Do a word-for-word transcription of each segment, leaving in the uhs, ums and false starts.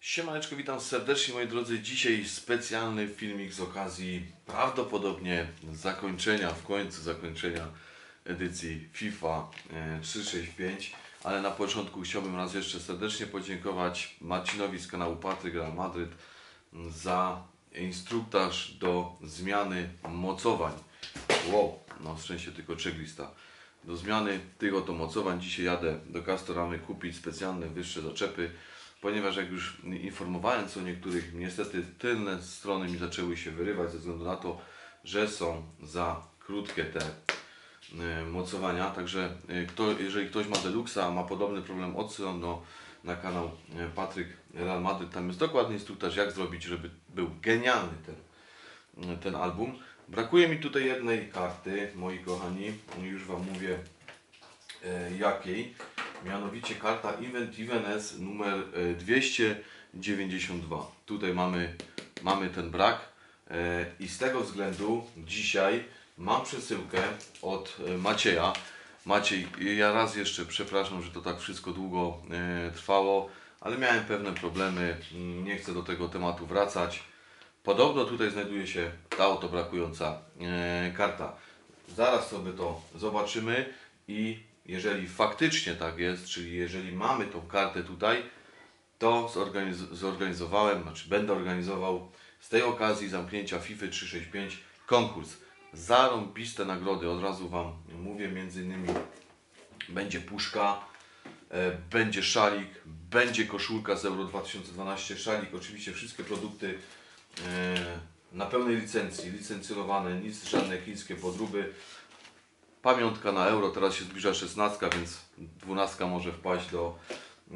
Siemaneczko, witam serdecznie moi drodzy. Dzisiaj specjalny filmik z okazji prawdopodobnie zakończenia, w końcu zakończenia edycji FIFA trzysta sześćdziesiąt pięć. Ale na początku chciałbym raz jeszcze serdecznie podziękować Marcinowi z kanału Patryk Real Madryt za instruktaż do zmiany mocowań. Wow, na szczęście tylko checklista. Do zmiany tych oto mocowań dzisiaj jadę do Castoramy kupić specjalne wyższe zaczepy, ponieważ jak już informowałem co niektórych, niestety tylne strony mi zaczęły się wyrywać ze względu na to, że są za krótkie te y, mocowania. Także y, kto, jeżeli ktoś ma Deluxa, ma podobny problem, odsyłam no, na kanał y, Patryk Real Madryt. Tam jest dokładny instruktaż, jak zrobić, żeby był genialny ten, y, ten album. Brakuje mi tutaj jednej karty, moi kochani, już Wam mówię y, jakiej. Mianowicie karta Event Events numer dwieście dziewięćdziesiąt dwa. Tutaj mamy, mamy ten brak e, i z tego względu dzisiaj mam przesyłkę od Macieja. Maciej, ja raz jeszcze przepraszam, że to tak wszystko długo e, trwało, ale miałem pewne problemy, nie chcę do tego tematu wracać. Podobno tutaj znajduje się ta oto brakująca e, karta. Zaraz sobie to zobaczymy i jeżeli faktycznie tak jest, czyli jeżeli mamy tą kartę tutaj, to zorganiz zorganizowałem, znaczy będę organizował z tej okazji zamknięcia FIFA trzysta sześćdziesiąt pięć konkurs. Zarąbiste nagrody, od razu Wam mówię, między innymi będzie puszka, e, będzie szalik, będzie koszulka z Euro dwa tysiące dwanaście, szalik, oczywiście wszystkie produkty e, na pełnej licencji, licencjonowane, nic, żadne chińskie podróby. Pamiątka na euro, teraz się zbliża szesnastka, więc dwunastka może wpaść do... Yy...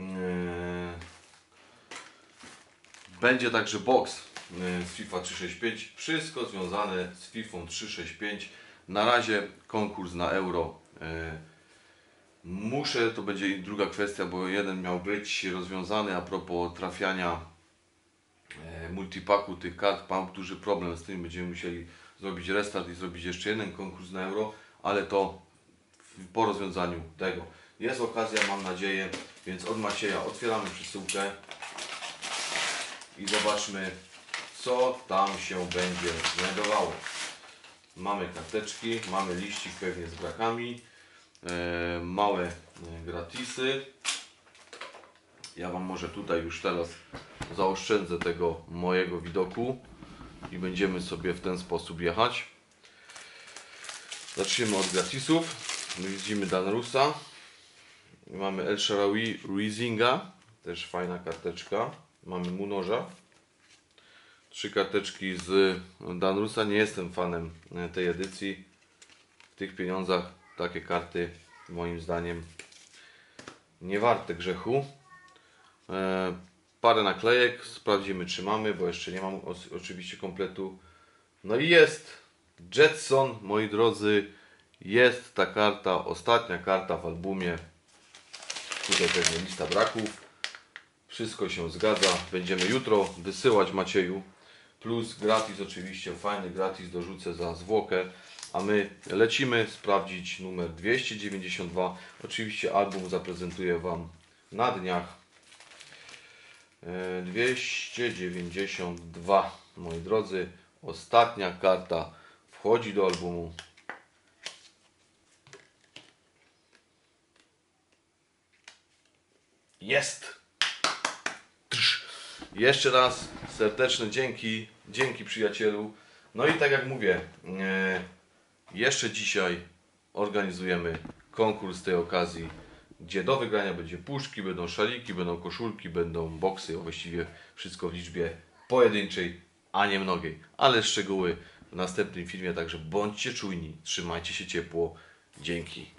Będzie także box yy, z FIFA trzysta sześćdziesiąt pięć. Wszystko związane z FIFA trzysta sześćdziesiąt pięć. Na razie konkurs na euro. Yy... Muszę, to będzie druga kwestia, bo jeden miał być rozwiązany a propos trafiania yy, multipaku tych kart. Mam duży problem z tym, będziemy musieli zrobić restart i zrobić jeszcze jeden konkurs na euro. Ale to po rozwiązaniu tego. Jest okazja, mam nadzieję, więc od Macieja otwieramy przesyłkę i zobaczmy, co tam się będzie znajdowało. Mamy karteczki, mamy liścik pewnie z brakami, e, małe gratisy. Ja Wam może tutaj już teraz zaoszczędzę tego mojego widoku i będziemy sobie w ten sposób jechać. Zaczniemy od gratisów. Widzimy Danrusa. Mamy El Shaarawy Rizinga. Też fajna karteczka. Mamy Munoża. Trzy karteczki z Danrusa. Nie jestem fanem tej edycji. W tych pieniądzach takie karty moim zdaniem nie warte grzechu. E, parę naklejek. Sprawdzimy czy mamy, bo jeszcze nie mam oczywiście kompletu. No i jest Jetson, moi drodzy, jest ta karta, ostatnia karta w albumie. Tutaj pewnie lista braków. Wszystko się zgadza. Będziemy jutro wysyłać Macieju. Plus gratis oczywiście, fajny gratis dorzucę za zwłokę. A my lecimy sprawdzić numer dwieście dziewięćdziesiąt dwa. Oczywiście album zaprezentuję Wam na dniach. dwieście dziewięćdziesiąt dwa, moi drodzy. Ostatnia karta wchodzi do albumu. Jest! Jeszcze raz serdeczne dzięki, dzięki przyjacielu. No i tak jak mówię, e, jeszcze dzisiaj organizujemy konkurs z tej okazji, gdzie do wygrania będzie puszki, będą szaliki, będą koszulki, będą boksy, a właściwie wszystko w liczbie pojedynczej, a nie mnogiej. Ale szczegóły w następnym filmie, także bądźcie czujni, trzymajcie się ciepło. Dzięki.